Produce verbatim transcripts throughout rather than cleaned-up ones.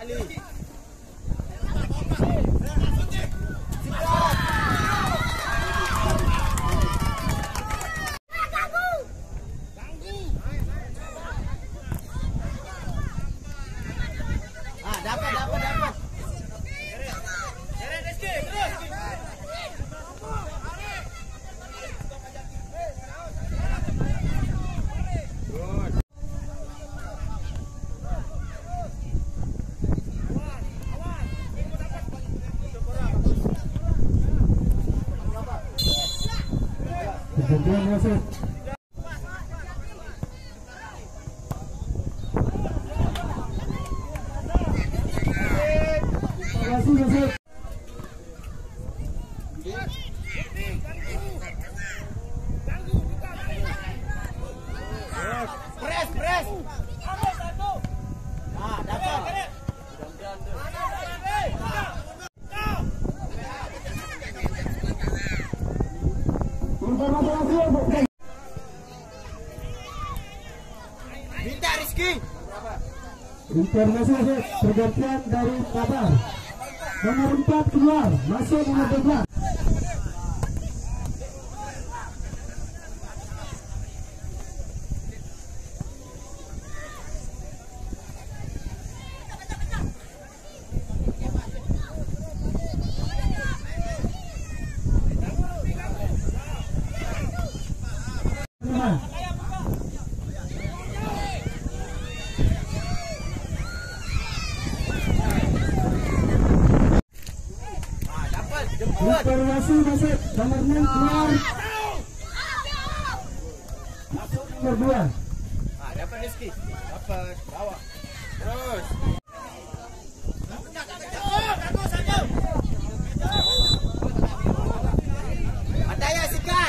Kemudian masuk. Masih masuk. Press, press. Ah, dapat. Minta Rizky. Informasi pergantian dari Kabar. Nomor empat keluar, masuk nomor dua belas. Informasi masuk nomor enam keluar. Masuk nomor dua. Ah, dapat Rizky. Dapat. Bawa. Terus. Ataya sikat.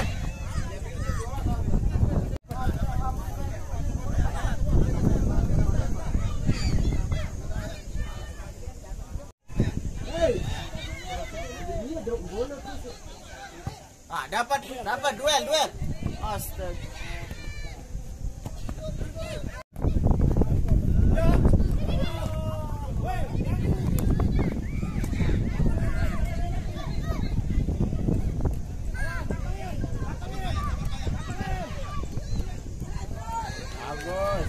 Ah, dapat dapat duel duel. Astaga. Bagus.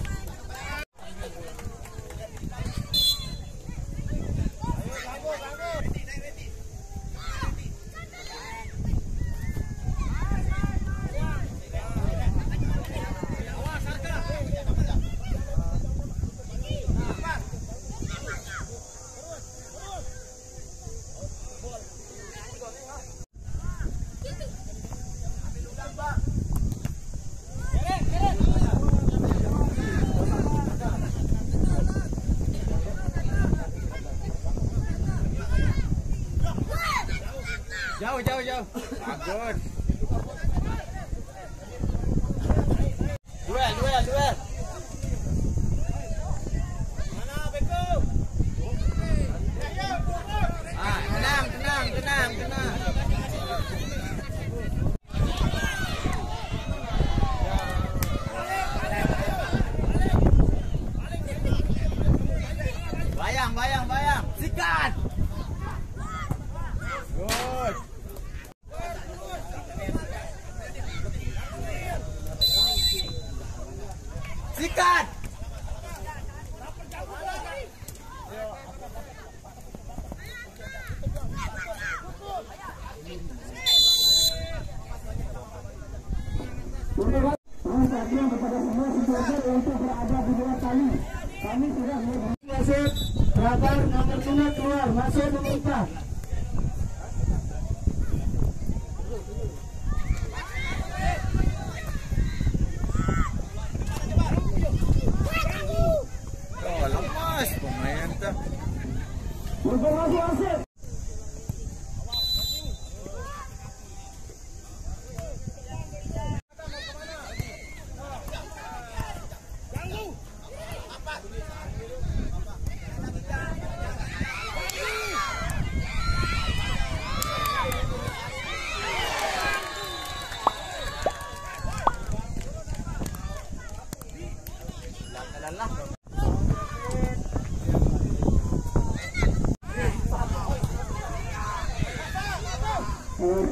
Jauh, jauh, jauh. Bagus. Duel, duel, duel. Mana Beko? Ah, tenang, tenang, tenang, tenang. Bayang, bayang, bayang. Sikat. Good. Sikat. Perhatian kepada semua supporter untuk berada di luar tali. Kami sudah masuk. Kabar nomor lima keluar, masuk nomor empat. Oh, lemas pemain tu. Informasi masuk.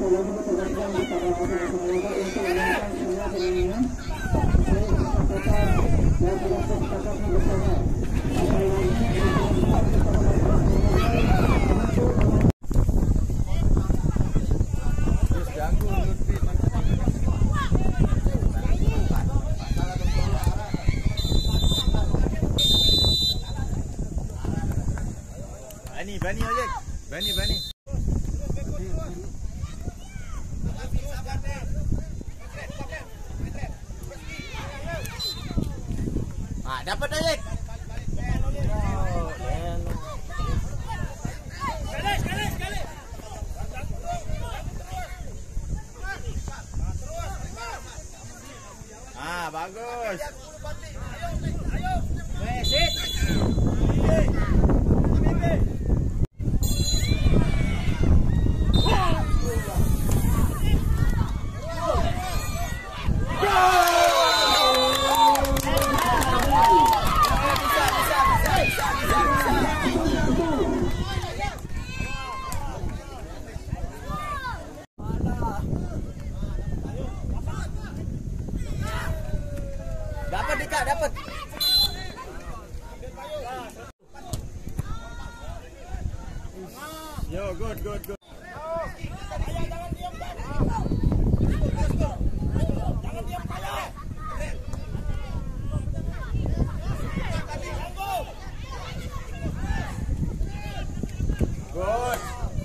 lagi bertugaskan kepada masing-masing kelompok untuk melakukan semua permainan sesuai kesepakatan dan sudah kesepakatan bersama. Sekali lagi, Bani, Bani ojek. Bani, Bani. Ah, dapat ojek. Ah, bagus. Dapat Dika, dapat. Yo, good, good, good. Good.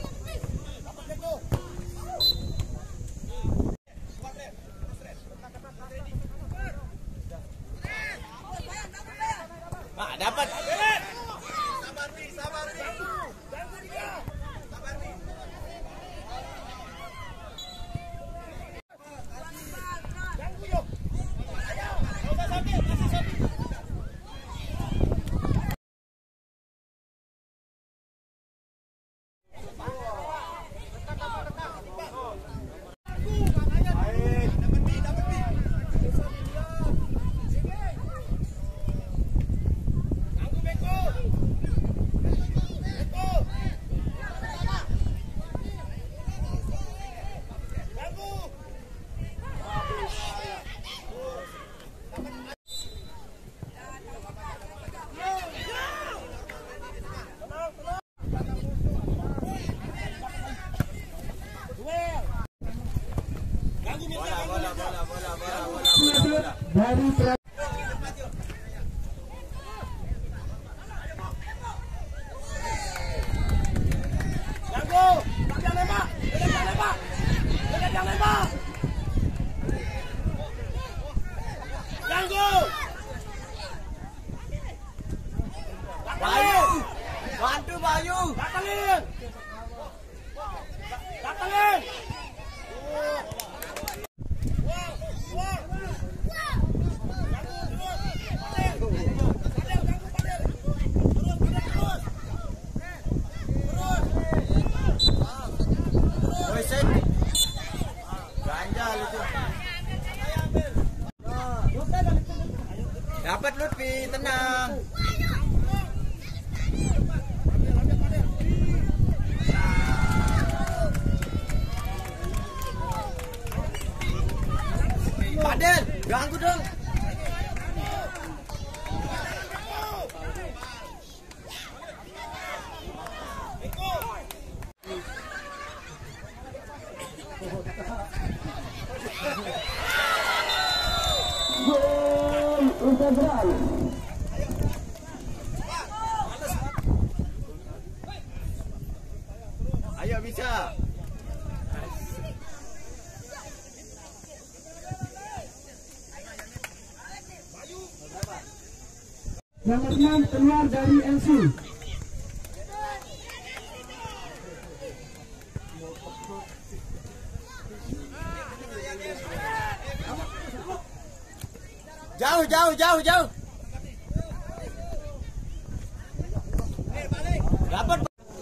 Ah, dapat. Sabar nih, sabar nih. Ganggu dia. Sabar nih. Ganggu yuk. Ayo, coba sambil, kasih sambil. dari Ganggu, jangan lembak, jangan lembak, jangan lembak. Ganggu. Bayu, bantu Bayu. Batalin, batalin. Ganjal itu. Dapat Lutfi, tenang. Padel, ganggu dong. gol integral. Ayo bisa. Nomor enam keluar dari L C. Jauh, jauh, jauh, jauh. Dapat.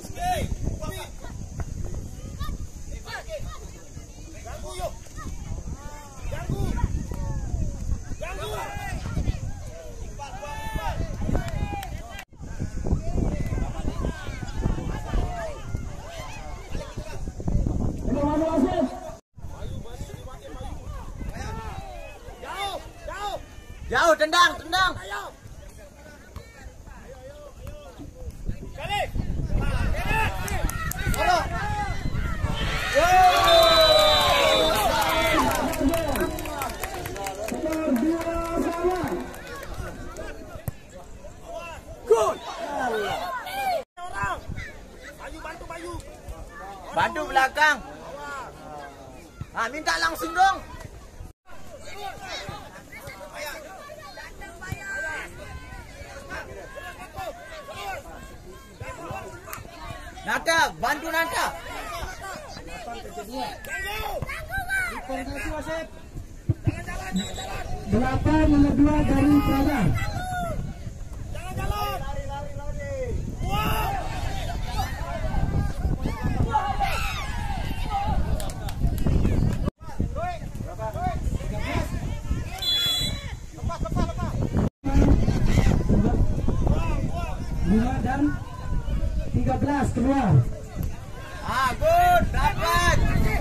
Ganggu yuk. Ganggu. Ganggu. Ini mana wasit? Ah, minta langsung dong. Nata, bantu Nata. Delapan nomor dua dari Praga. Jangan jalan. Lari, lari, lari. Wow. lima dan tiga belas keluar. Ah, good, dapat.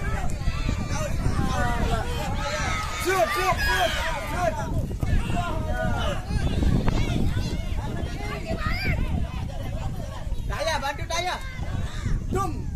Shoot, shoot, shoot, shoot. Daya, bantu Daya. Jom.